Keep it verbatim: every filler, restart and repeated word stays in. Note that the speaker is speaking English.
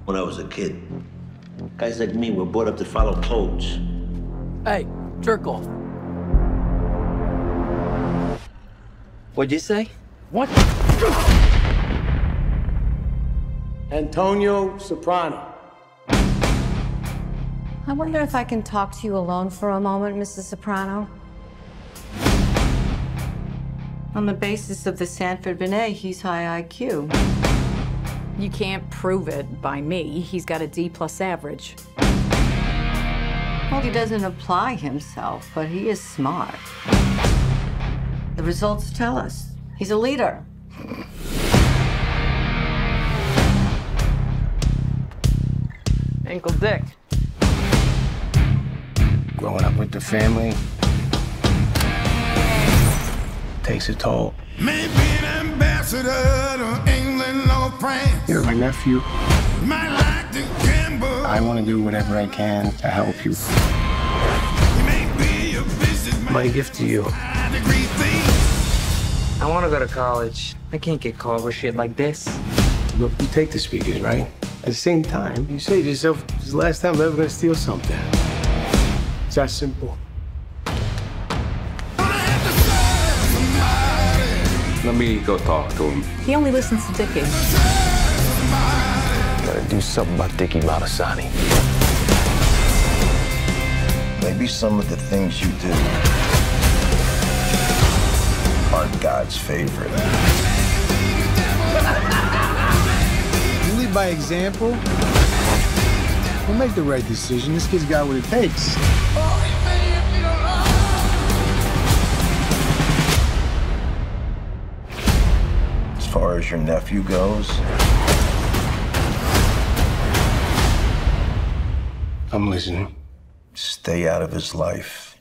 when I was a kid. Guys like me were brought up to follow codes. Hey, jerk off. What'd you say? What? Antonio Soprano. I wonder if I can talk to you alone for a moment, Missus Soprano. On the basis of the Sanford Binet, he's high I Q. You can't prove it by me. He's got a D plus average. Well, he doesn't apply himself, but he is smart. The results tell us he's a leader. Ankle Dick. Growing up with the family takes a toll. Maybe an ambassador to England or France. You're my nephew. Might like to gamble. I want to do whatever I can to help you. Maybe a businessman. My gift to you. Degree thief. I want to go to college. I can't get caught with shit like this. Look, you take the speakers, right? At the same time, you say to yourself, this is the last time I'm ever gonna steal something. It's that simple. Let me go talk to him. He only listens to Dickie. Gotta do something about Dickie Moltisanti. Maybe some of the things you do aren't God's favorite. You lead by example. We'll make the right decision. This kid's got what it takes. As far as your nephew goes, I'm listening. stay out of his life.